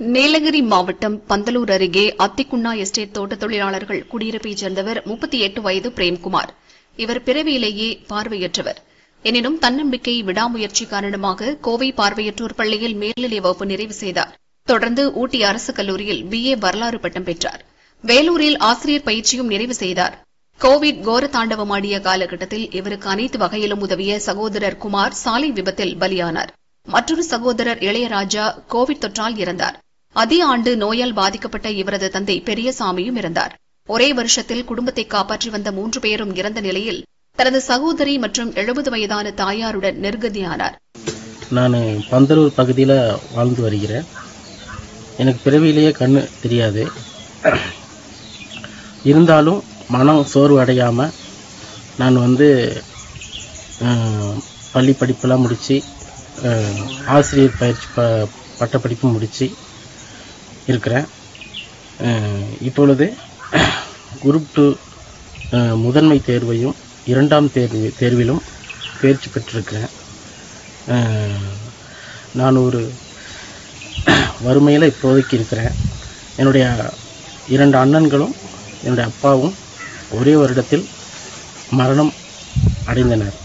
நீலகிரி மாவட்டம் பந்தலூர் அருகே அத்திக்குண்ணா எஸ்டேட் தோட்ட தொழிலாளர்கள் குடியிருப்பைச் சேர்ந்தவர் 38 வயது பிரேம்குமார். இவர் பிறவியிலேயே பார்வையற்றவர். எனினும் தன்னம்பிக்கை, விடாமுயற்சி காரணமாக கோவை பார்வையற்றோர் பள்ளியில் மேல்நிலை வகுப்பு நிறைவு செய்தார். தொடர்ந்து ஊட்டி அரசு கல்லூரியில் BA வரலாறு பட்டம் பெற்றார். வேலூரில் ஆசிரியர் பயிற்சியும் நிறைவு செய்தார். கோவிட் கோர தாண்டவமாடிய காலகட்டத்தில் இவருக்கு அனைத்து வகையிலும் உதவிய சகோதரர் குமார் சாலை விபத்தில் பலியானார். மற்றொரு சகோதரர் இளையராஜா கோவிட் தொற்றால் இறந்தார். அதே ஆண்டு நோயால் பாதிக்கப்பட்ட இவரது தந்தை பெரியசாமியும் இறந்தார். ஒரே வருஷத்தில் குடும்பத்தை காப்பாற்றி வந்த 3 பேரும் இறந்த நிலையில் தனது சகோதரி மற்றும் 70 வயதான தாயாருடன் நிர்கதியானார். நான் பந்தலூர் பகுதியில் வாழ்ந்து வருகிறேன். எனக்கு பிறவியிலேயே கண்ணு தெரியாது. இருந்தாலும் மனம் சோர்வு அடையாமல் நான் பள்ளி படிப்பெல்லாம் முடித்து ஆசிரியர் பயிற்சி பட்டப்படிப்பு முடித்து இருக்கிறேன். இப்பொழுது குரூப் 2 முதன்மை தேர்வையும் 2ஆம் தேர்விலும் தேர்ச்சி பெற்றிருக்கிறேன். நான் ஒரு வறுமையில் இப்போதைக்கு இருக்கிறேன். என்னுடைய 2 அண்ணன்களும் என்னுடைய அப்பாவும் ஒரே வருடத்தில் மரணம் அடைந்தனர்.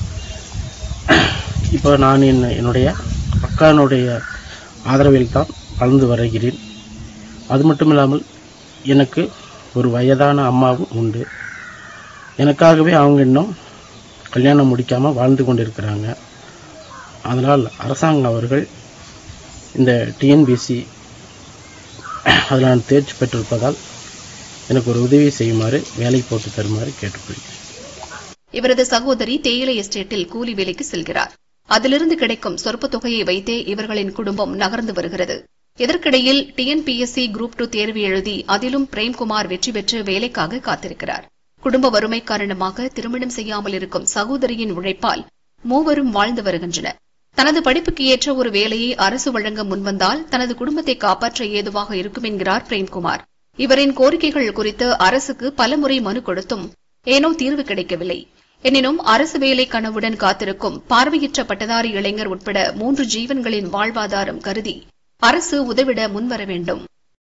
இப்போ நான் என்னுடைய அக்கானுடைய ஆதரவில் தான் வளர்ந்து வருகிறேன். அது மட்டும் இல்லாமல் எனக்கு ஒரு வயதான அம்மாவும் உண்டு. எனக்காகவே அவங்க இன்னும் கல்யாணம் முடிக்காமல் வாழ்ந்து கொண்டிருக்கிறாங்க. அதனால் அரசாங்கம் அவர்கள் இந்த TNPSC அதில் நான் தேர்ச்சி பெற்றிருப்பதால் எனக்கு ஒரு உதவி செய்யுமாறு, வேலை போட்டு தருமாறு கேட்டுக்கொள்கிறேன். இவரது சகோதரி தேயிலை எஸ்டேட்டில் கூலி வேலைக்கு செல்கிறார். அதிலிருந்து கிடைக்கும் சொற்ப தொகையை வைத்தே இவர்களின் குடும்பம் நகர்ந்து வருகிறது. இதற்கிடையில் TNPSC குரூப் 2 தேர்வு எழுதி அதிலும் பிரேம்குமார் வெற்றி பெற்று வேலைக்காக காத்திருக்கிறார். குடும்ப வறுமை காரணமாக திருமணம் செய்யாமல் இருக்கும் சகோதரியின் உழைப்பால் மூவரும் வாழ்ந்து வருகின்றனர். தனது படிப்புக்கு ஏற்ற ஒரு வேலையை அரசு வழங்க முன்வந்தால் தனது குடும்பத்தை காப்பாற்ற ஏதுவாக இருக்கும் என்கிறார் பிரேம்குமார். இவரின் கோரிக்கைகள் குறித்து அரசுக்கு பலமுறை மனு கொடுத்தும் ஏனோ தீர்வு கிடைக்கவில்லை. எனினும் அரசு வேலை கனவுடன் காத்திருக்கும் பார்வையற்ற பட்டதாரி இளைஞர் உட்பட 3 ஜீவன்களின் வாழ்வாதாரம் கருதி அரசு உதவிட முன்வர வேண்டும்.